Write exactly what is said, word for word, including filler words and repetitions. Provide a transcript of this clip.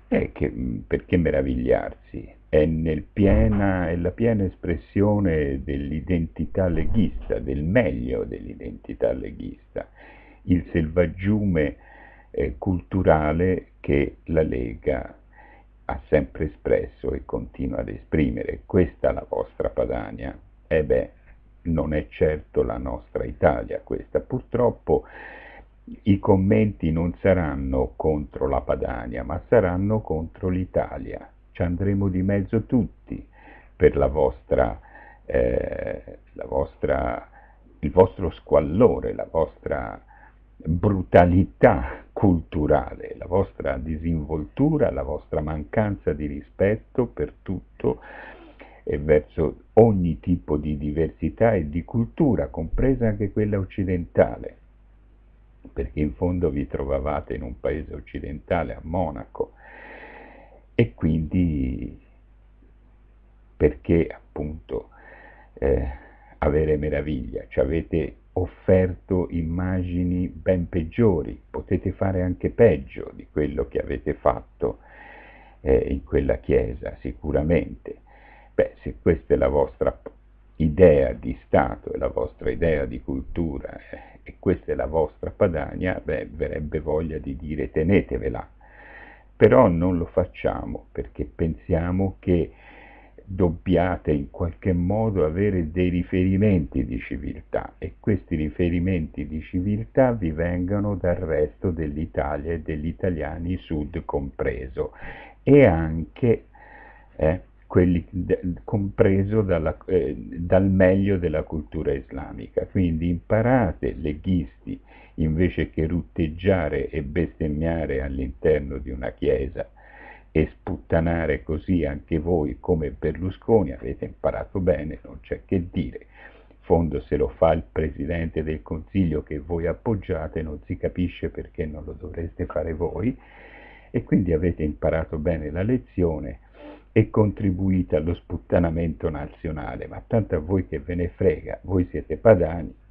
Eh, che, mh, perché meravigliarsi? È, nel piena, è la piena espressione dell'identità leghista, del meglio dell'identità leghista, il selvaggiume eh, culturale che la Lega ha sempre espresso e continua ad esprimere. Questa è la vostra Padania. E beh, non è certo la nostra Italia questa. Purtroppo i commenti non saranno contro la Padania, ma saranno contro l'Italia. Ci andremo di mezzo tutti per la vostra, eh, la vostra, il vostro squallore, la vostra brutalità culturale, la vostra disinvoltura, la vostra mancanza di rispetto per tutto e verso ogni tipo di diversità e di cultura, compresa anche quella occidentale, perché in fondo vi trovavate in un paese occidentale, a Monaco, e quindi perché appunto eh, avere meraviglia? Ci avete offerto immagini ben peggiori, potete fare anche peggio di quello che avete fatto eh, in quella chiesa, sicuramente. Beh, se questa è la vostra idea di Stato e la vostra idea di cultura eh, e questa è la vostra Padania, beh, verrebbe voglia di dire tenetevela. Però non lo facciamo perché pensiamo che dobbiate in qualche modo avere dei riferimenti di civiltà e questi riferimenti di civiltà vi vengano dal resto dell'Italia e degli italiani sud compreso e anche eh, quelli de, compreso dalla, eh, dal meglio della cultura islamica. Quindi imparate, leghisti, invece che rutteggiare e bestemmiare all'interno di una chiesa e sputtanare così anche voi come Berlusconi, avete imparato bene, non c'è che dire. In fondo se lo fa il Presidente del Consiglio che voi appoggiate non si capisce perché non lo dovreste fare voi e quindi avete imparato bene la lezione e contribuite allo sputtanamento nazionale, ma tanto a voi che ve ne frega, voi siete padani,